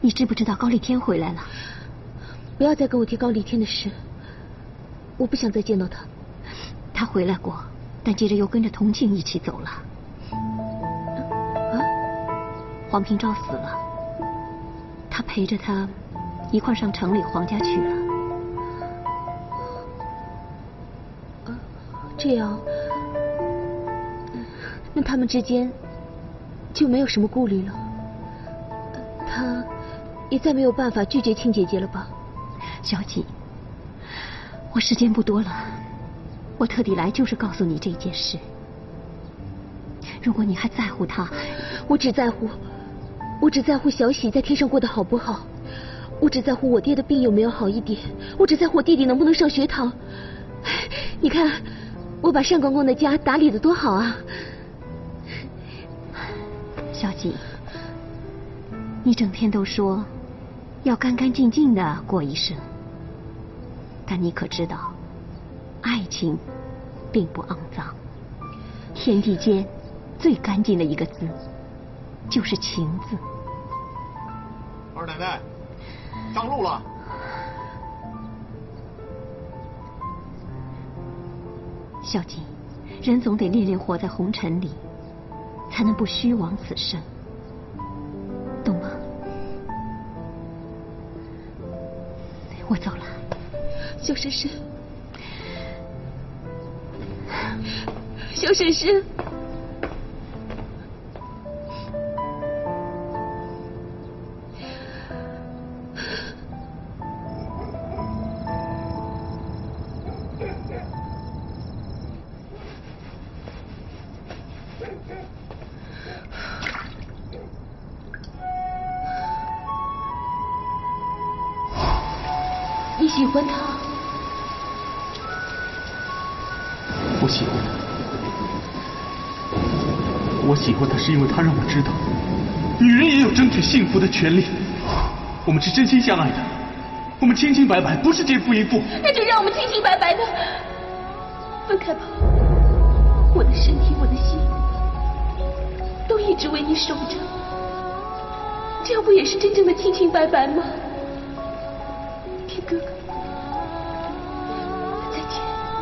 你知不知道高丽天回来了？ 不要再跟我提高丽天的事，我不想再见到他。 他回来过，但接着又跟着同庆一起走了。黄平昭死了，他陪着他一块上城里黄家去了。 这样，那他们之间就没有什么顾虑了。他也再没有办法拒绝庆姐姐了吧？ 小锦，我时间不多了，我特地来就是告诉你这件事。如果你还在乎他， 我只在乎小喜在天上过得好不好，我只在乎我爹的病有没有好一点，我只在乎我弟弟能不能上学堂。你看，我把单公公的家打理得多好啊！ 小锦，你整天都说要干干净净的过一生，但你可知道，爱情并不肮脏。天地间最干净的一个字，就是情字。 二奶奶，上路了。 小锦，人总得练练活在红尘里，才能不虚枉此生，懂吗？我走了。 小婶婶，小婶婶。你喜欢他？ 我喜欢他。我喜欢他是因为他让我知道，女人也有争取幸福的权利。我们是真心相爱的，我们清清白白，不是这步一步。 那就让我们清清白白的分开吧。我的身体，我的心，都一直为你守着，这样不也是真正的清清白白吗？天哥哥，再见。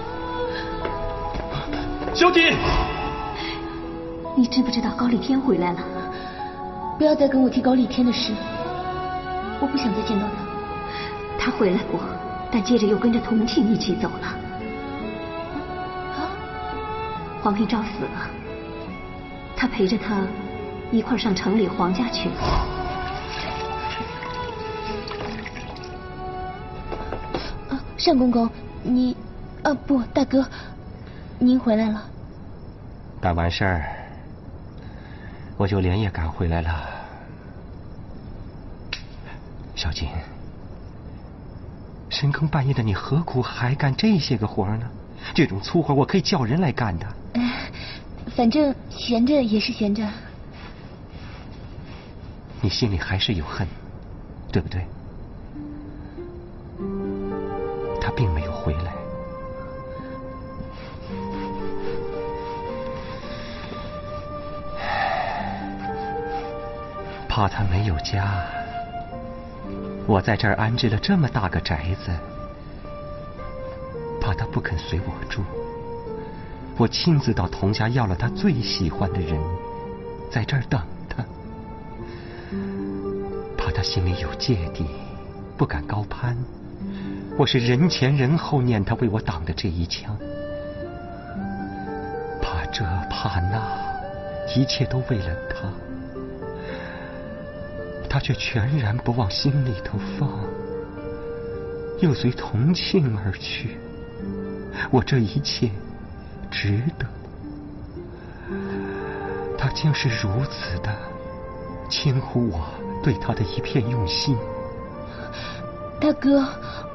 小锦， 你知不知道高丽天回来了？ 不要再跟我提高丽天的事，我不想再见到他。 他回来过，但接着又跟着同庆一起走了。黄平昭死了，他陪着他一块上城里黄家去了。 单公公，你，不，大哥，您回来了。 办完事儿，我就连夜赶回来了。小锦，深更半夜的，你何苦还干这些个活呢？这种粗活我可以叫人来干的。 反正闲着也是闲着。 你心里还是有恨，对不对？他并没有回来。怕他没有家，我在这儿安置了这么大个宅子，怕他不肯随我住，我亲自到童家要了他最喜欢的人，在这儿等他。怕他心里有芥蒂，不敢高攀，我是人前人后念他为我挡的这一枪。怕这怕那，一切都为了他，他却全然不往心里头放，又随同庆而去。我这一切值得？他竟是如此的轻忽我对他的一片用心。 大哥，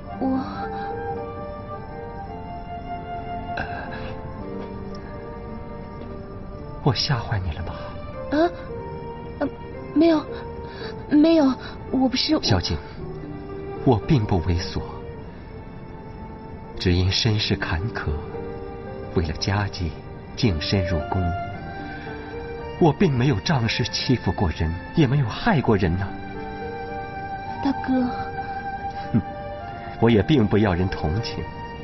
我吓坏你了吗？ 没有，没有，我不是。 小锦，我并不猥琐，只因身世坎坷，为了家计净身入宫。我并没有仗势欺负过人，也没有害过人呐。 大哥。 我也并不要人同情。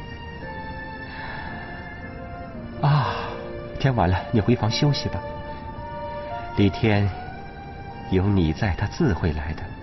啊，天晚了，你回房休息吧。李天有你在，他自会来的。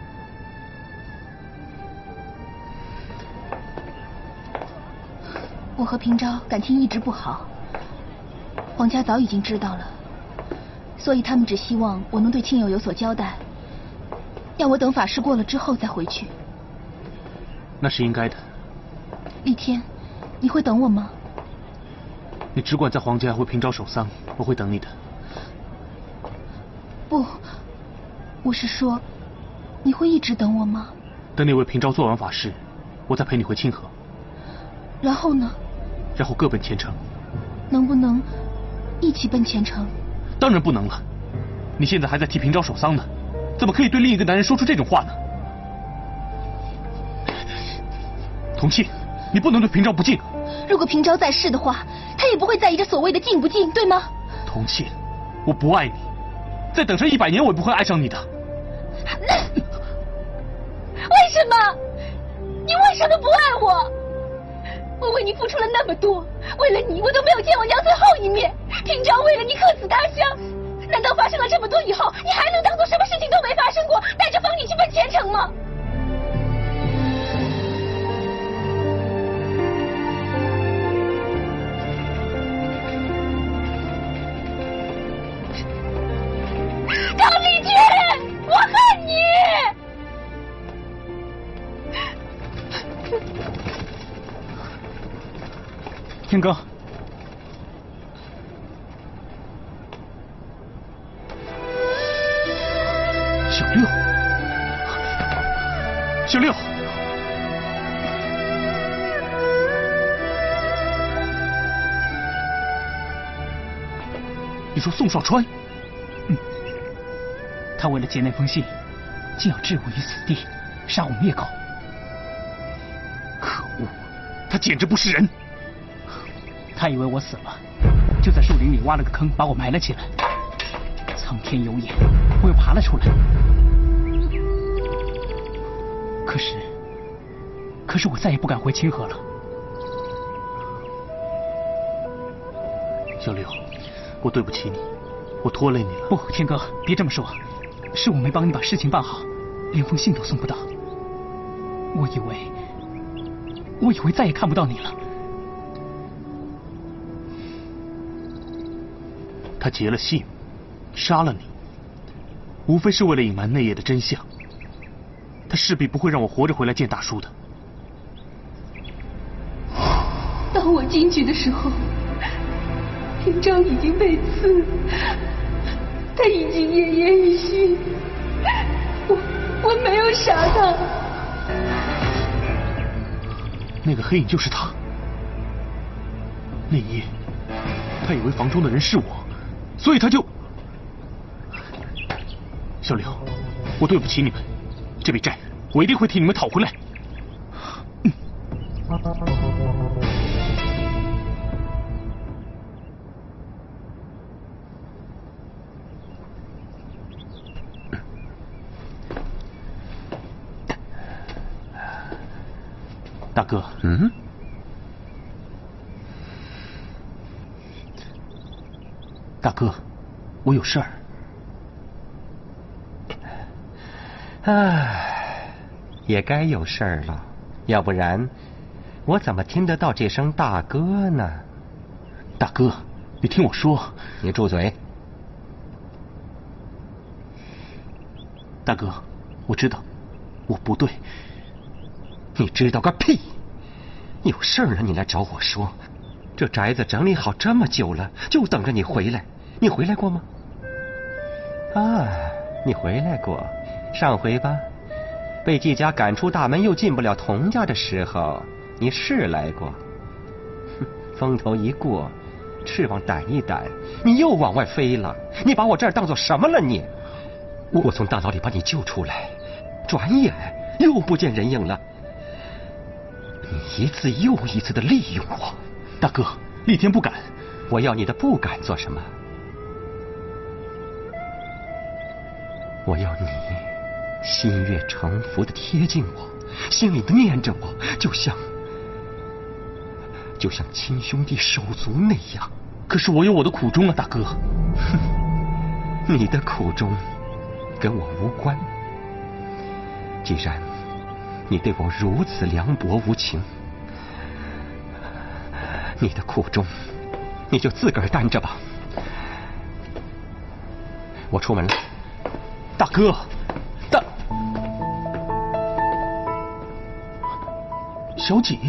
我和平昭感情一直不好，皇家早已经知道了，所以他们只希望我能对亲友有所交代，要我等法事过了之后再回去。 那是应该的。 厉天，你会等我吗？ 你只管在皇家为平昭守丧，我会等你的。 不，我是说，你会一直等我吗？ 等你为平昭做完法事，我再陪你回清河。 然后呢？ 然后各奔前程。 能不能一起奔前程？ 当然不能了。你现在还在替平昭守丧呢，怎么可以对另一个男人说出这种话呢？同庆，你不能对平昭不敬。 如果平昭在世的话，他也不会在意这所谓的敬不敬，对吗？ 同庆，我不爱你，再等上100年，我也不会爱上你的。 为什么？你为什么不爱我？我为你付出了那么多，为了你，我都没有见我娘最后一面。平昭为了你客死他乡，难道发生了这么多以后，你还能当做什么事情都没发生过，带着方女去奔前程吗？张立军，我恨你！ 天哥，小六，小六，你说宋少川？ 他为了接那封信，竟要置我于死地，杀我灭口。 可恶，他简直不是人！ 他以为我死了，就在树林里挖了个坑，把我埋了起来。苍天有眼，我又爬了出来。可是我再也不敢回清河了。 小六，我对不起你，我拖累你了。 不，天哥，别这么说，是我没帮你把事情办好，连封信都送不到。我以为再也看不到你了。 他结了信，杀了你，无非是为了隐瞒内夜的真相。他势必不会让我活着回来见大叔的。 当我进去的时候，平昭已经被刺，他已经奄奄一息。我没有杀他。 那个黑影就是他。那夜，他以为房中的人是我，所以他就……小刘，我对不起你们，这笔债我一定会替你们讨回来。大哥，大哥，我有事儿。 唉，也该有事儿了，要不然我怎么听得到这声大哥呢？ 大哥，你听我说。 你住嘴！ 大哥，我知道，我不对。 你知道个屁！有事儿了你来找我说。这宅子整理好这么久了，就等着你回来。你回来过吗？啊，你回来过。上回吧，被季家赶出大门又进不了童家的时候，你是来过。风头一过，翅膀掸一掸，你又往外飞了。你把我这儿当做什么了你？我从大牢里把你救出来，转眼又不见人影了。你一次又一次的利用我。 大哥，厉天不敢。 我要你的不敢做什么？我要你心悦诚服的贴近我，心里的念着我，就像亲兄弟手足那样。 可是我有我的苦衷啊，大哥。 哼，你的苦衷跟我无关。既然你对我如此凉薄无情，你的苦衷你就自个儿担着吧。我出门了。 大哥，小景，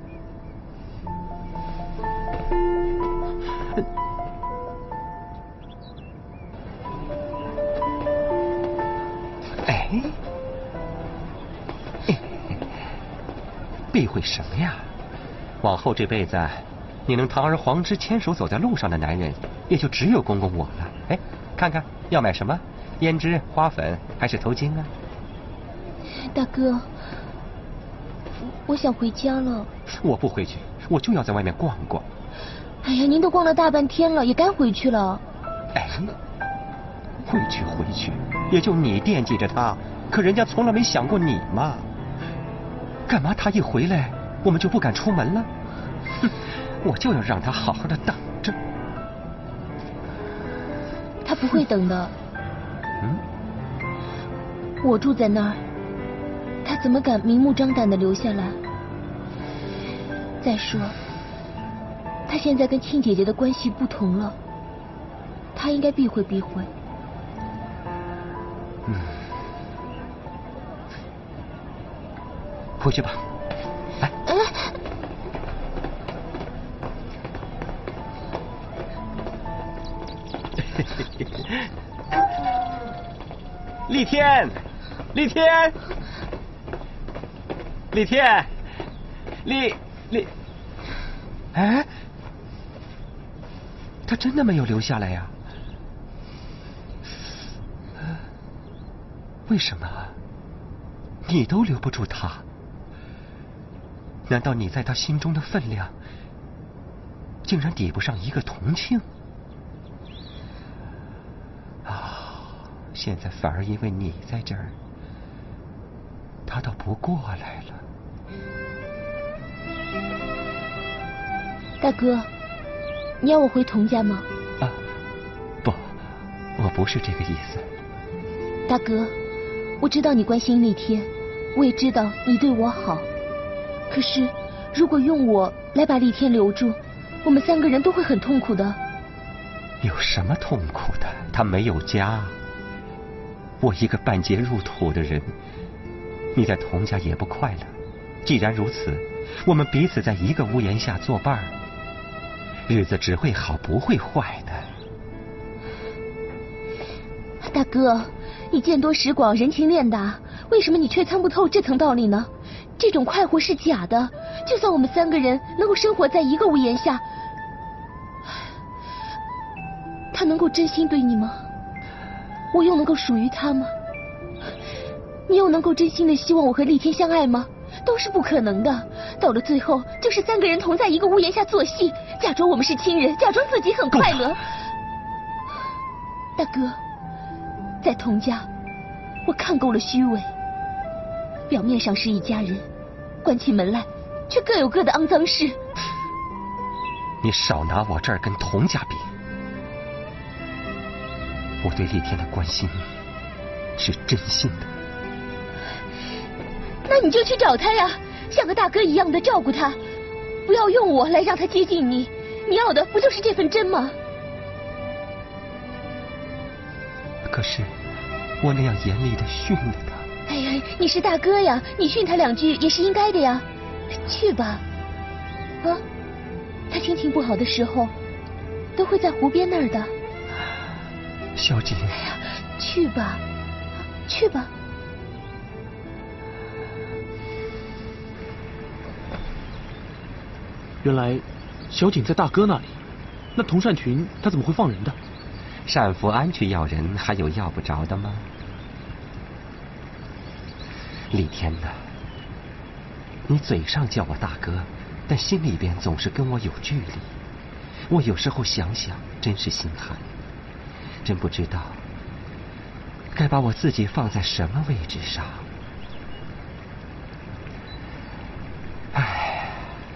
避讳什么呀？往后这辈子，你能堂而皇之牵手走在路上的男人，也就只有公公我了。哎，看看要买什么？胭脂、花粉还是头巾啊？ 大哥，我想回家了。 我不回去，我就要在外面逛逛。 哎呀，您都逛了大半天了，也该回去了。 哎，回去，也就你惦记着他，可人家从来没想过你嘛。干嘛他一回来，我们就不敢出门了？哼，我就要让他好好的等着。 他不会等的。我住在那儿，他怎么敢明目张胆的留下来？再说，他现在跟庆姐姐的关系不同了，他应该避讳。 回去吧。来。丽天，哎，他真的没有留下来呀？为什么？你都留不住他？难道你在他心中的分量，竟然抵不上一个同庆？现在反而因为你在这儿，他倒不过来了。 大哥，你要我回童家吗？ 不，我不是这个意思。 大哥，我知道你关心丽天，我也知道你对我好，可是如果用我来把丽天留住，我们3个人都会很痛苦的。 有什么痛苦的？他没有家，我一个半截入土的人，你在童家也不快乐。既然如此，我们彼此在一个屋檐下作伴儿，日子只会好不会坏的。 大哥，你见多识广，人情练达，为什么你却参不透这层道理呢？这种快活是假的，就算我们3个人能够生活在一个屋檐下，他能够真心对你吗？我又能够属于他吗？你又能够真心的希望我和丽天相爱吗？都是不可能的。到了最后，就是3个人同在一个屋檐下做戏，假装我们是亲人，假装自己很快乐。大哥，在童家，我看够了虚伪。表面上是一家人，关起门来，却各有各的肮脏事。 你少拿我这儿跟童家比。我对丽天的关心是真心的。 那你就去找他呀，像个大哥一样的照顾他，不要用我来让他接近你。你要的不就是这份真吗？ 可是我那样严厉的训了他。 哎呀，你是大哥呀，你训他2句也是应该的呀。去吧，他心情不好的时候，都会在湖边那儿的。 小姐， 哎呀，去吧，去吧。 原来小景在大哥那里，那童善群他怎么会放人的？ 单福安去要人，还有要不着的吗？丽天呐，你嘴上叫我大哥，但心里边总是跟我有距离。我有时候想想，真是心寒。真不知道该把我自己放在什么位置上？唉，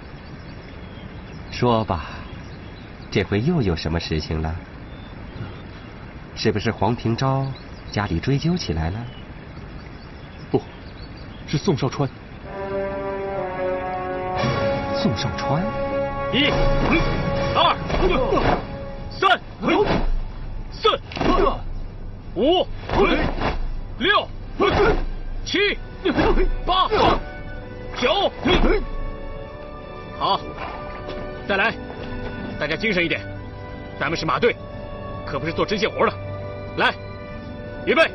说吧，这回又有什么事情了？是不是黄平昭家里追究起来了？ 不，是宋少川。 宋少川 ！1、2、3、4、5、6、7、8、9。好，再来，大家精神一点，咱们是马队，可不是做针线活的。来，预备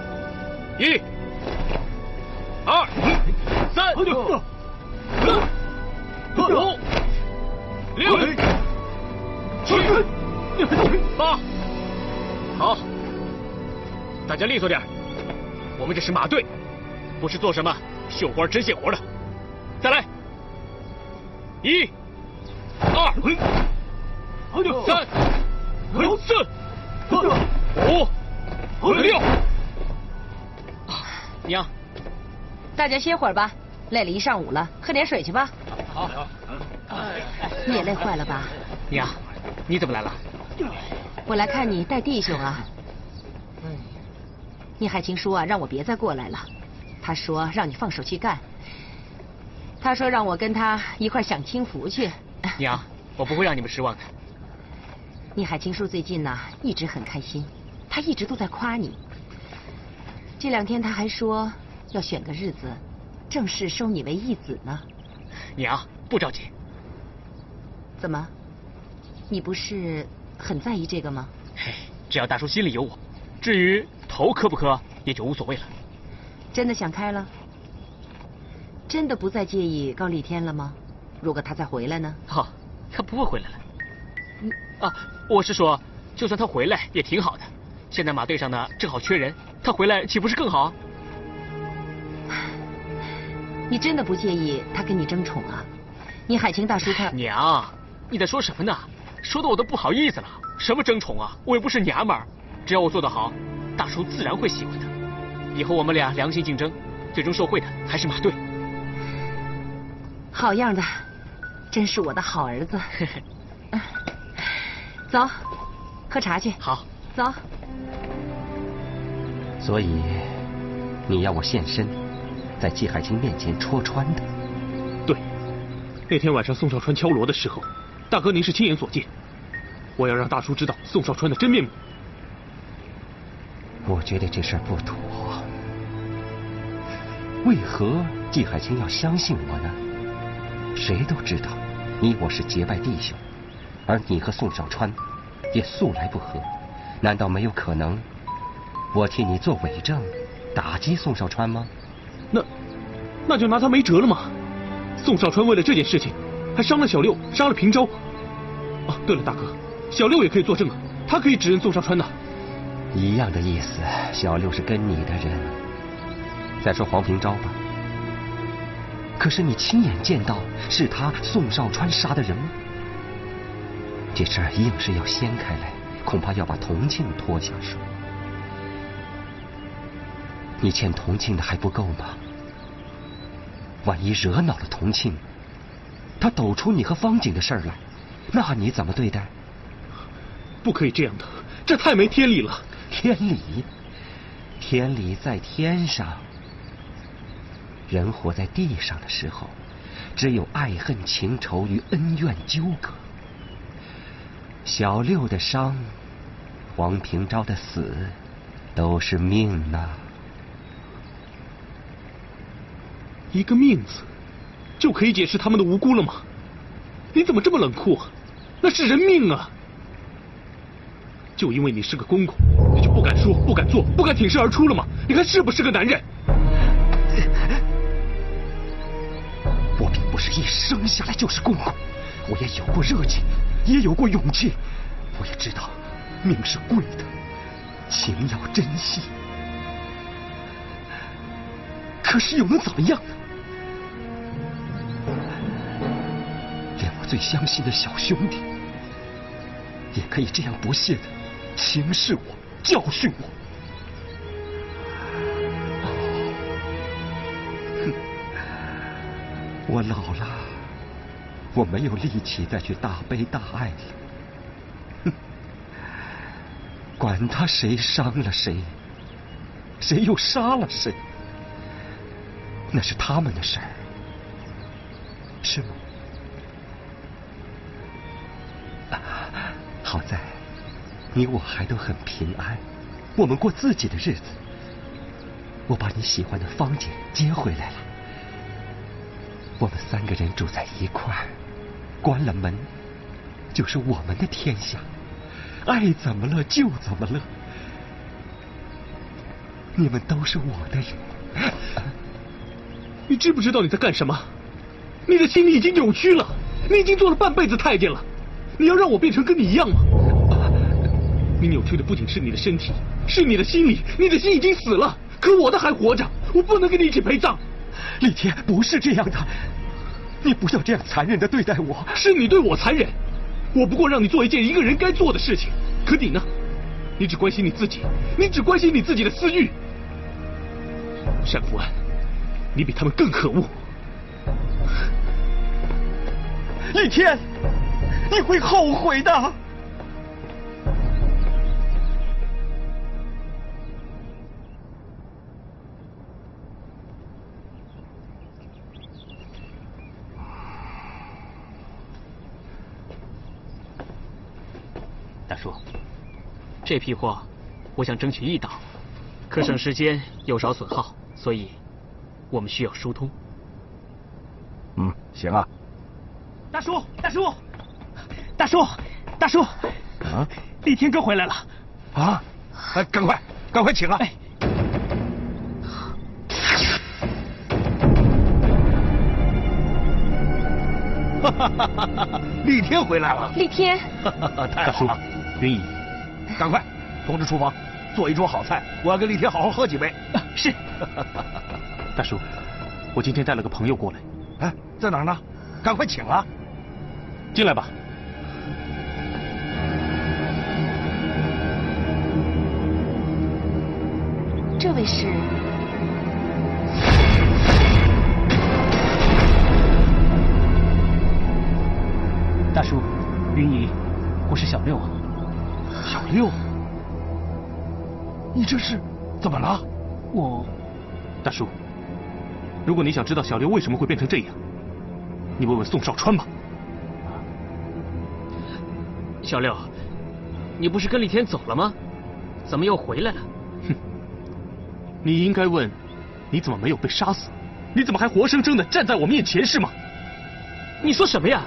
，1、2、3、4、5、6、7、8。好，大家利索点，我们这是马队，不是做什么绣花针线活的。再来，1、2、3、4、5、6。 娘，大家歇会儿吧，累了一上午了，喝点水去吧。 好。 你也累坏了吧？ 娘，你怎么来了？ 我来看你带弟兄啊。聂海清说啊，让我别再过来了。他说让你放手去干。他说让我跟他一块享清福去。 娘，我不会让你们失望的。 聂海清叔最近呢一直很开心，他一直都在夸你。这2天他还说要选个日子，正式收你为义子呢。 娘，不着急。 怎么？你不是很在意这个吗？ 只要大叔心里有我，至于头磕不磕也就无所谓了。 真的想开了？真的不再介意高丽天了吗？如果他再回来呢？ 他不会回来了。我是说，就算他回来也挺好的。现在马队上呢正好缺人，他回来岂不是更好啊？ 你真的不介意他跟你争宠啊？你海清大叔他…… 娘，你在说什么呢？说的我都不好意思了。什么争宠啊？我又不是娘们儿，只要我做得好，大叔自然会喜欢的。以后我们俩良性竞争，最终受惠的还是马队。 好样的，真是我的好儿子。走，喝茶去。 好， 走。 所以，你要我现身，在季海清面前戳穿他？ 对，那天晚上宋少川敲锣的时候，大哥您是亲眼所见。我要让大叔知道宋少川的真面目。 我觉得这事儿不妥。为何季海清要相信我呢？谁都知道，你我是结拜弟兄，而你和宋少川也素来不和，难道没有可能我替你做伪证，打击宋少川吗？ 那就拿他没辙了嘛。宋少川为了这件事情，还伤了小六，杀了平昭。对了，大哥，小六也可以作证啊，他可以指认宋少川的。 一样的意思，小六是跟你的人。再说黄平昭吧，可是你亲眼见到是他宋少川杀的人吗？这事儿硬是要掀开来，恐怕要把同庆拖下水。你欠同庆的还不够吗？万一惹恼了同庆，他抖出你和方景的事儿来，那你怎么对待？ 不可以这样的，这太没天理了。 天理？天理在天上。人活在地上的时候，只有爱恨情仇与恩怨纠葛。小六的伤，黄平昭的死，都是命呐。 一个命字，就可以解释他们的无辜了吗？你怎么这么冷酷啊？那是人命啊！就因为你是个公公，你就不敢说、不敢做、不敢挺身而出了吗？你看是不是个男人？ 我并不是一生下来就是公公，我也有过热情，也有过勇气。我也知道命是贵的，情要珍惜。可是又能怎么样呢？连我最相信的小兄弟，也可以这样不屑的轻视我、教训我。 我老了，我没有力气再去大悲大爱了。哼，管他谁伤了谁，谁又杀了谁，那是他们的事儿，是吗？好在你我还都很平安，我们过自己的日子。我把你喜欢的芳姐接回来了，我们3个人住在一块儿，关了门就是我们的天下，爱怎么了就怎么了。你们都是我的人。 你知不知道你在干什么？你的心里已经扭曲了，你已经做了半辈子太监了，你要让我变成跟你一样吗？你扭曲的不仅是你的身体，是你的心理，你的心已经死了，可我的还活着，我不能跟你一起陪葬。 李天，不是这样的，你不要这样残忍的对待我。 是你对我残忍，我不过让你做一件一个人该做的事情，可你呢？你只关心你自己，你只关心你自己的私欲。单福安，你比他们更可恶。 李天，你会后悔的。 大叔，这批货我想争取1档，可省时间又少损耗，所以我们需要疏通。 行啊。 大叔，大叔，大叔，大叔， 啊， 李天哥回来了。 啊，哎，赶快请啊！ 哎， 李天回来了。 李天， 太好了。 云姨， 赶快通知厨房做一桌好菜，我要跟李天好好喝几杯。 是。 大叔，我今天带了个朋友过来。 哎，在哪儿呢？赶快请啊！ 进来吧。 这位是？ 大叔，云姨，我是小六啊。 小六，你这是怎么了？ 大叔，如果你想知道小六为什么会变成这样，你问问宋少川吧。 小六，你不是跟李天走了吗？怎么又回来了？ 哼，你应该问，你怎么没有被杀死？你怎么还活生生的站在我面前是吗？ 你说什么呀？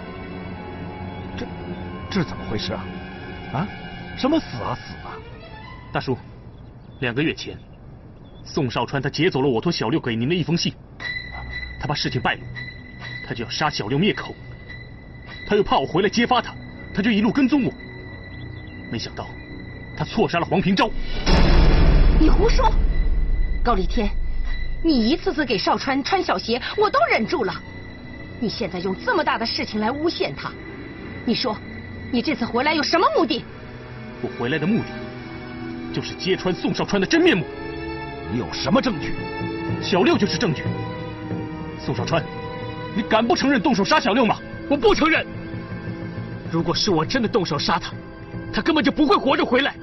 这怎么回事啊？啊？什么死啊死啊！ 大叔，2个月前，宋少川他劫走了我托小六给您的一封信，他怕事情败露，他就要杀小六灭口，他又怕我回来揭发他，他就一路跟踪我。没想到，他错杀了黄平昭。 你胡说！高立天，你一次次给少川穿小鞋，我都忍住了。你现在用这么大的事情来诬陷他，你说，你这次回来有什么目的？ 我回来的目的，就是揭穿宋少川的真面目。 你有什么证据？ 小六就是证据。宋少川，你敢不承认动手杀小六吗？ 我不承认。如果是我真的动手杀他，他根本就不会活着回来。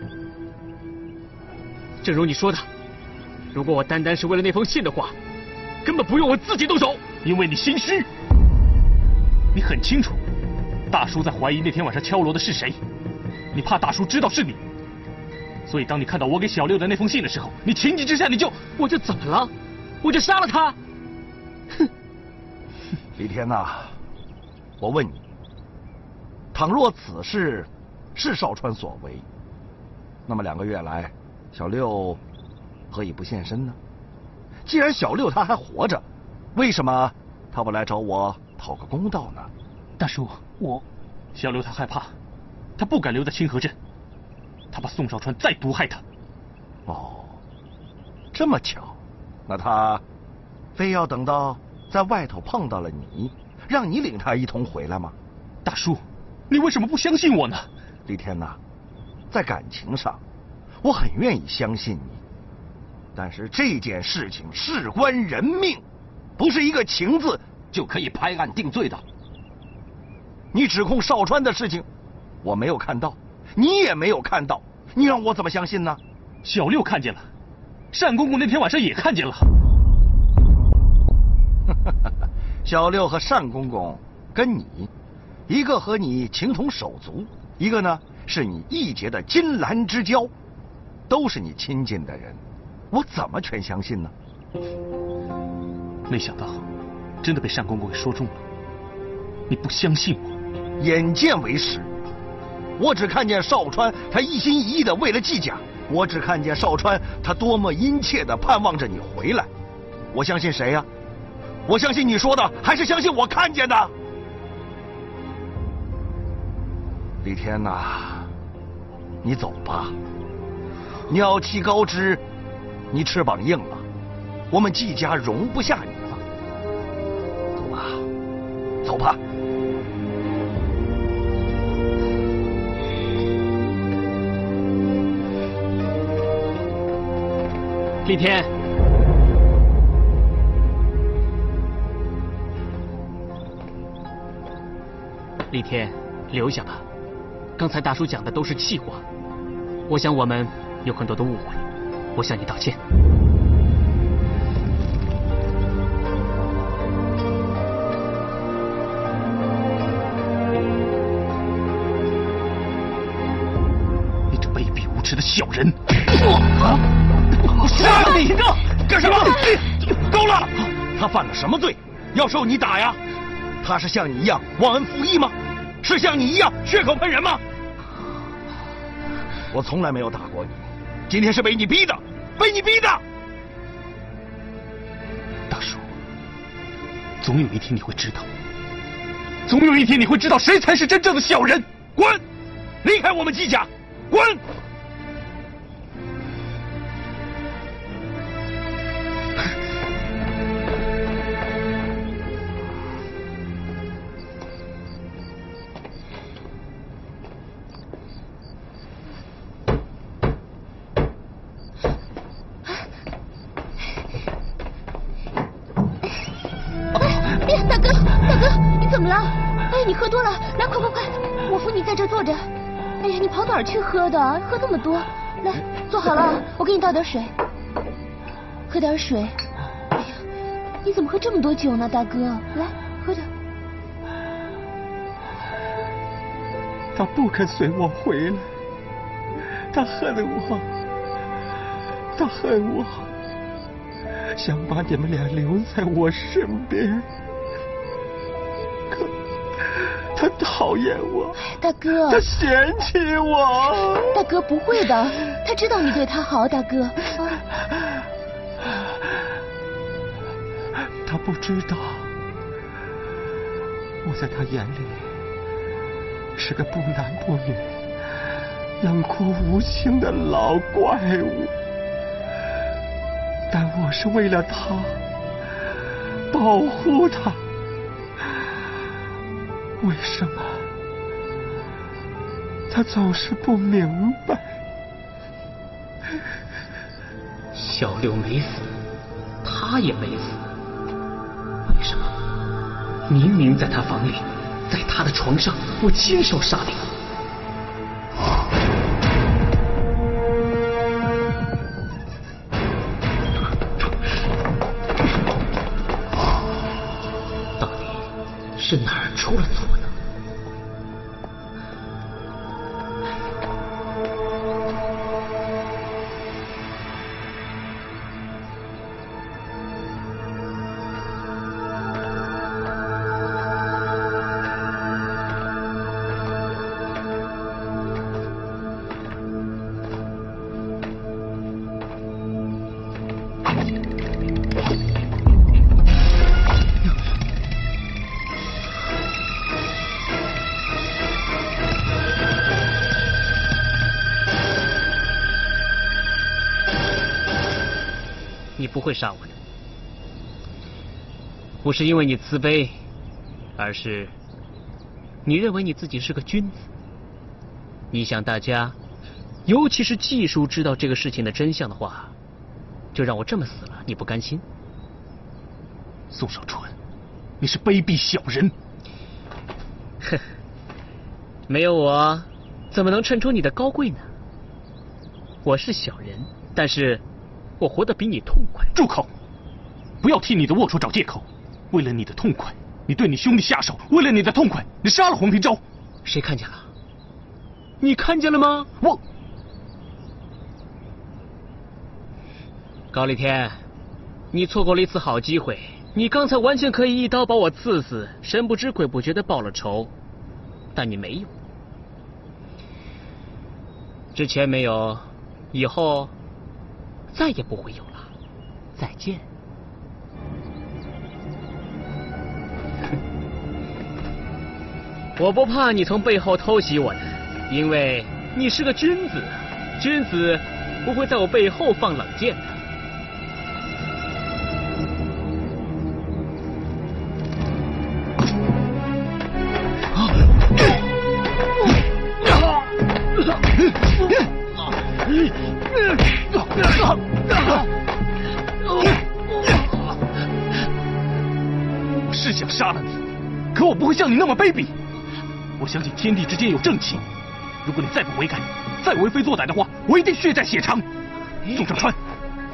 正如你说的，如果我单单是为了那封信的话，根本不用我自己动手。 因为你心虚。你很清楚，大叔在怀疑那天晚上敲锣的是谁，你怕大叔知道是你，所以当你看到我给小六的那封信的时候，你情急之下我就怎么了？我就杀了他。哼！ 李天呐，我问你，倘若此事是少川所为，那么2个月来，小六何以不现身呢？既然小六他还活着，为什么他不来找我讨个公道呢？ 大叔， 小六他害怕，他不敢留在清河镇，他怕宋少川再毒害他。 哦，这么巧，那他非要等到在外头碰到了你，让你领他一同回来吗？ 大叔，你为什么不相信我呢？ 李天呐，在感情上，我很愿意相信你，但是这件事情事关人命，不是一个情字就可以拍案定罪的。你指控少川的事情，我没有看到，你也没有看到，你让我怎么相信呢？ 小六看见了，单公公那天晚上也看见了。 小六和单公公跟你，一个和你情同手足，一个呢是你义结的金兰之交，都是你亲近的人，我怎么全相信呢？ 没想到，真的被单公公给说中了。你不相信我？ 眼见为实，我只看见少川他一心一意的为了季家，我只看见少川他多么殷切的盼望着你回来。我相信谁呀？我相信你说的，还是相信我看见的？李天哪，你走吧。鸟气高枝，你翅膀硬了，我们季家容不下你了。走吧，走吧。 李天，李天，留下吧。刚才大叔讲的都是气话，我想我们有很多的误会，我向你道歉。 你这卑鄙无耻的小人！ 杀了你一个！干什么？够了！他犯了什么罪？要受你打呀？他是像你一样忘恩负义吗？是像你一样血口喷人吗？我从来没有打过你，今天是被你逼的，被你逼的！ 大叔，总有一天你会知道，总有一天你会知道谁才是真正的小人！ 滚！离开我们季家！滚！ 你喝多了，来，快快快，我扶你在这坐着。哎呀，你跑哪儿去喝的？喝这么多，来，坐好了，我给你倒点水，喝点水。哎呀，你怎么喝这么多酒呢，大哥？来，喝着。 他不肯随我回来，他恨我，他恨我，想把你们俩留在我身边。他讨厌我， 大哥， 他嫌弃我。 大哥不会的，他知道你对他好，大哥。 他不知道，我在他眼里是个不男不女、冷酷无情的老怪物，但我是为了他，保护他。为什么他总是不明白？ 小六没死，他也没死，为什么？明明在他房里，在他的床上，我亲手杀的。到底是哪儿出了错呢？你不会杀我的，不是因为你慈悲，而是你认为你自己是个君子。你想大家，尤其是季叔知道这个事情的真相的话，就让我这么死了，你不甘心？ 宋少川， 你是卑鄙小人。 哼，没有我，怎么能衬出你的高贵呢？我是小人，但是我活得比你痛快。 住口！不要替你的龌龊找借口。为了你的痛快，你对你兄弟下手；为了你的痛快，你杀了黄平昭。 谁看见了？你看见了吗？ 我。 高丽天，你错过了一次好机会。你刚才完全可以一刀把我刺死，神不知鬼不觉的报了仇，但你没有。之前没有，以后再也不会有了。再见。我不怕你从背后偷袭我的，因为你是个君子，君子不会在我背后放冷箭的。 我是想杀了你，可我不会像你那么卑鄙。我相信天地之间有正气，如果你再不悔改，再为非作歹的话，我一定血债血偿。宋少川，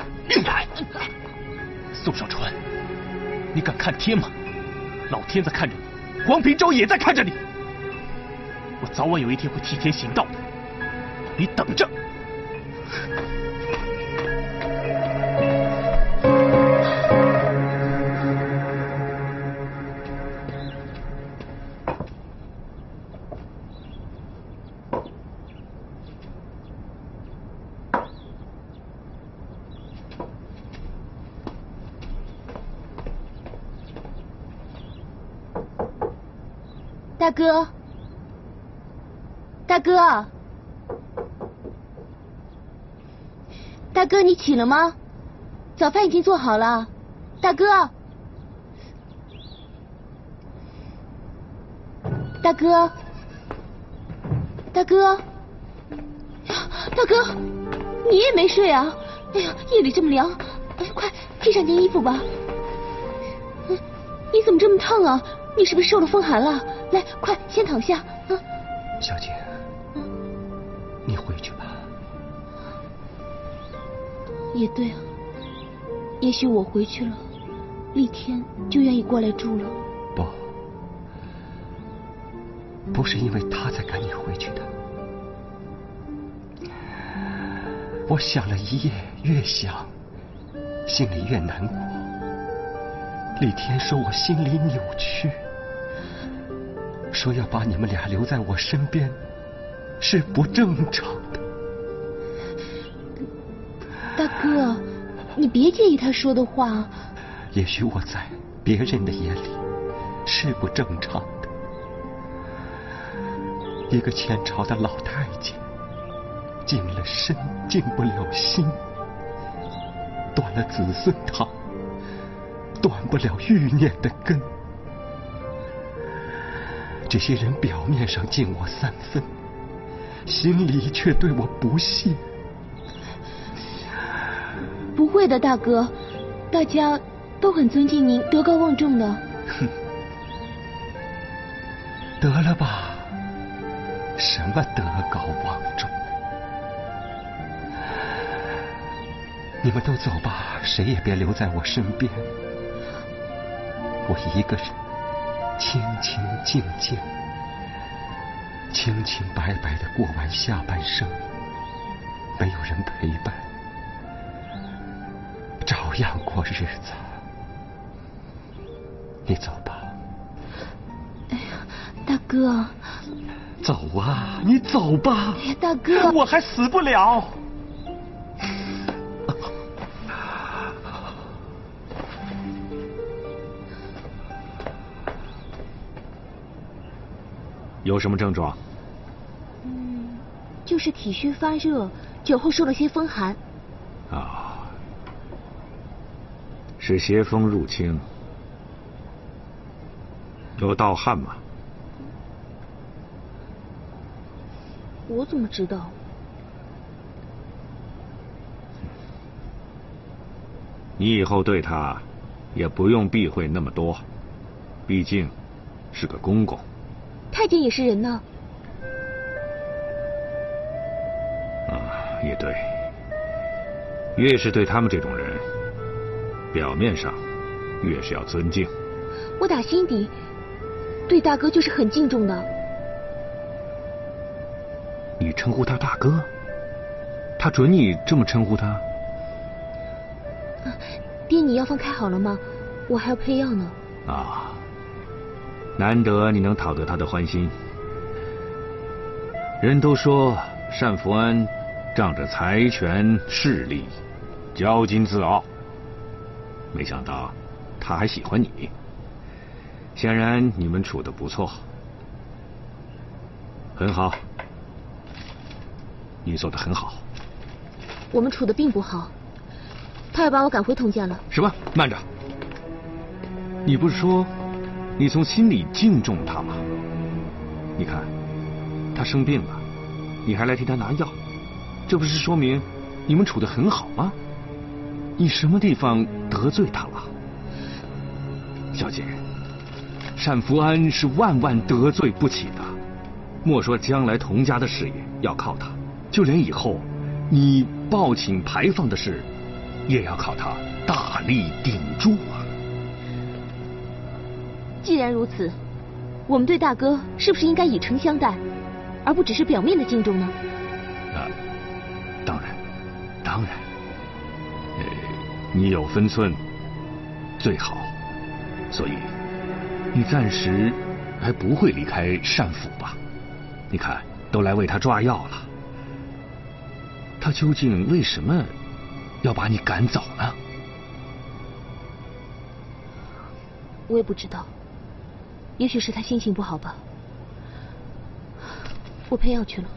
宋少川，你敢看天吗？老天在看着你，黄平昭也在看着你。我早晚有一天会替天行道的，你等着。 大哥，大哥，大哥，你起了吗？早饭已经做好了。大哥，大哥，大哥，大哥，你也没睡啊？哎呀，夜里这么凉，哎，快披上件衣服吧。你怎么这么烫啊？你是不是受了风寒了？来，快先躺下啊！ 小姐，你回去吧。 也对啊，也许我回去了，厉天就愿意过来住了。 不是因为他才赶你回去的。我想了一夜，越想心里越难过。厉天说我心里扭曲，说要把你们俩留在我身边是不正常的。 大哥，你别介意他说的话。 也许我在别人的眼里是不正常的。一个前朝的老太监，净了身，净不了心，断了子孙堂，断不了欲念的根。这些人表面上敬我3分，心里却对我不屑。 不会的，大哥，大家都很尊敬您，德高望重的。 哼，得了吧，什么德高望重？你们都走吧，谁也别留在我身边。我一个人清清静静、清清白白的过完下半生，没有人陪伴，照样过日子。你走吧。 哎呀，大哥。 走啊，你走吧。 哎呀，大哥， 我还死不了。 有什么症状？ 就是体虚发热，酒后受了些风寒。 啊，是邪风入侵。有盗汗吗？ 我怎么知道？ 你以后对他也不用避讳那么多。 毕竟是个公公。 太监也是人呢。 也对，越是对他们这种人，表面上越是要尊敬。 我打心底对大哥就是很敬重的。 你称呼他大哥？他准你这么称呼他？ 爹，你药方开好了吗？我还要配药呢。 啊，难得你能讨得他的欢心。人都说单福安仗着财权势力，骄矜自傲，没想到他还喜欢你。显然你们处得不错，很好，你做得很好。 我们处得并不好，他要把我赶回童家了。 什么？慢着，你不是说你从心里敬重他吗？你看，他生病了，你还来替他拿药，这不是说明你们处得很好吗？你什么地方得罪他了？小姐，单福安是万万得罪不起的。莫说将来童家的事业要靠他，就连以后你报请牌坊的事，也要靠他大力顶住啊！ 既然如此，我们对大哥是不是应该以诚相待，而不只是表面的敬重呢？ 当然，当然，你有分寸最好，所以你暂时还不会离开单府吧？你看，都来为他抓药了，他究竟为什么要把你赶走呢？ 我也不知道，也许是他心情不好吧。我配药去了。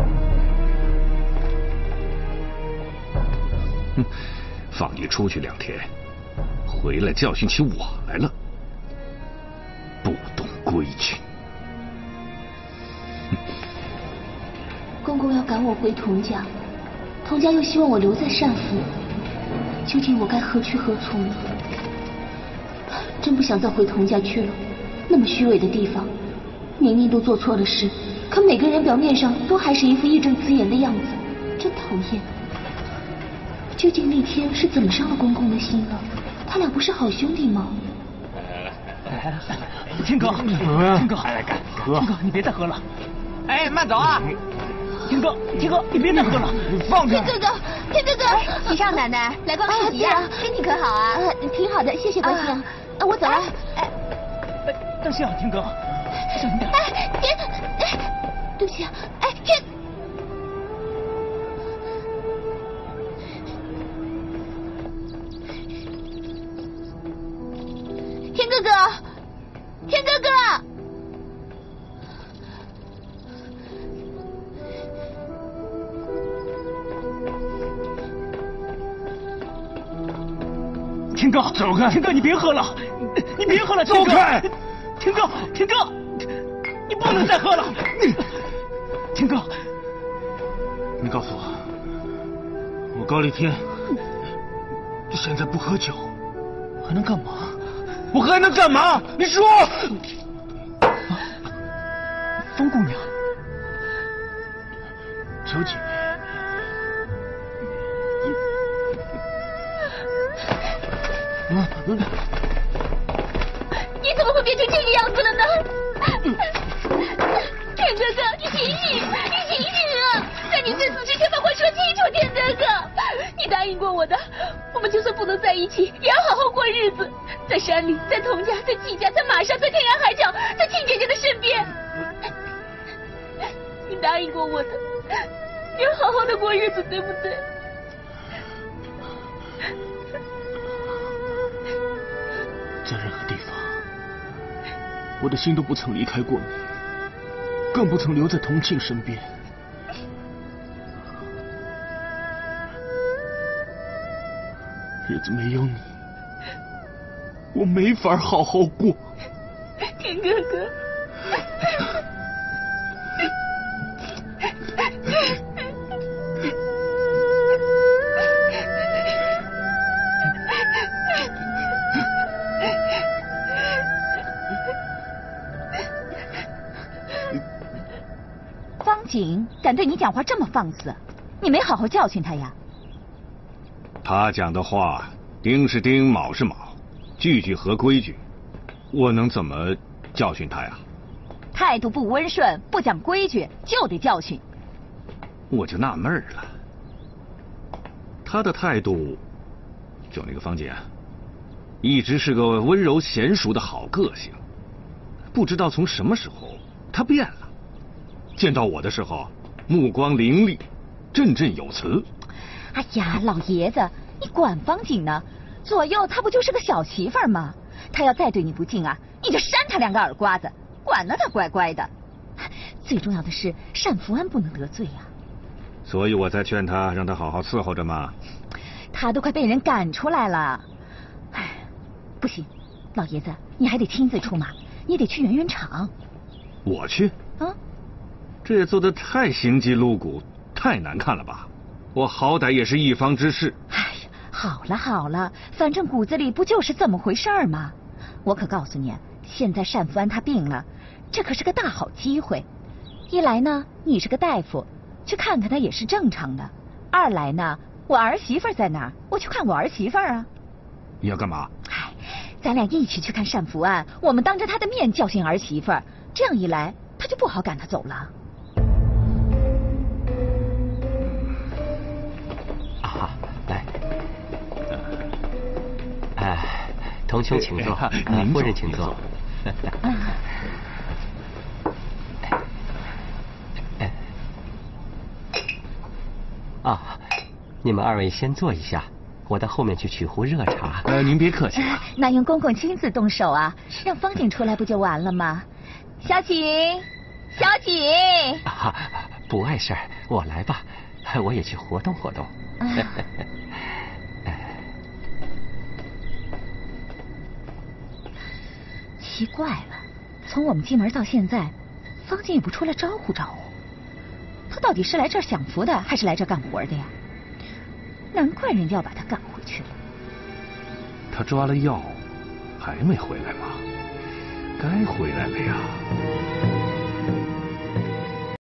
哼，放你出去2天，回来教训起我来了，不懂规矩。 公公要赶我回童家，童家又希望我留在单府，究竟我该何去何从呢？真不想再回童家去了，那么虚伪的地方，明明都做错了事，可每个人表面上都还是一副义正辞严的样子，真讨厌。究竟那天是怎么伤了公公的心了？他俩不是好兄弟吗？ 天哥，天哥，天哥，你别再喝了。 哎，慢走啊！ 天哥，天哥，你别再喝了， 放开！ 天哥哥，天哥哥， 喜少奶奶来逛市集呀，身体可好啊？ 挺好的，谢谢关心啊。我走了。 当心啊，天哥，小心点。 对不起啊，天。天哥哥，天哥哥。 天哥，走开！天哥，你别喝了，你别喝了， 走开！ 天哥，天哥，你不能再喝了！天哥， 你告诉我，我高丽天现在不喝酒，还能干嘛？我还能干嘛？你说！ 风姑娘， 小姐。 你怎么会变成这个样子了呢？天哥哥，你醒醒，你醒醒啊！在你临死之前把话说清楚，天哥哥，你答应过我的，我们就算不能在一起，也要好好过日子，在山里，在童家，在季家，在马上，在天涯海角，在亲姐姐的身边。你答应过我的，你要好好的过日子，对不对？ 在任何地方，我的心都不曾离开过你，更不曾留在同庆身边。日子没有你，我没法好好过。 天哥哥。 景敢对你讲话这么放肆，你没好好教训他呀？ 他讲的话，丁是丁，卯是卯，句句合规矩，我能怎么教训他呀？ 态度不温顺，不讲规矩，就得教训。 我就纳闷了，他的态度，就那个芳姐，一直是个温柔娴熟的好个性，不知道从什么时候他变了，见到我的时候目光凌厉，振振有词。 哎呀，老爷子，你管芳景呢？左右她不就是个小媳妇儿吗？她要再对你不敬啊，你就扇她2个耳刮子，管了她乖乖的。最重要的是单福安不能得罪啊。 所以我才劝他，让他好好伺候着嘛。 他都快被人赶出来了。哎，不行，老爷子，你还得亲自出马，你得去圆圆场。 我去？ 啊？ 这也做得太形迹露骨，太难看了吧？我好歹也是一方之士。 哎呀，好了好了，反正骨子里不就是这么回事儿吗？我可告诉你，现在单福安他病了，这可是个大好机会。一来呢，你是个大夫，去看看他也是正常的；二来呢，我儿媳妇在哪儿，我去看我儿媳妇啊。 你要干嘛？ 哎，咱俩一起去看单福安，我们当着他的面教训儿媳妇，这样一来，他就不好赶他走了。 来，同兄请坐，夫人请坐。你们2位先坐一下，我到后面去取壶热茶。 您别客气了。 那用公公亲自动手啊，让芳景出来不就完了吗？小景，小景。 不碍事儿，我来吧，我也去活动活动。 奇怪了，从我们进门到现在，芳景也不出来招呼招呼。他到底是来这儿享福的，还是来这儿干活的呀？难怪人家要把他赶回去了。 他抓了药，还没回来吗？该回来了呀。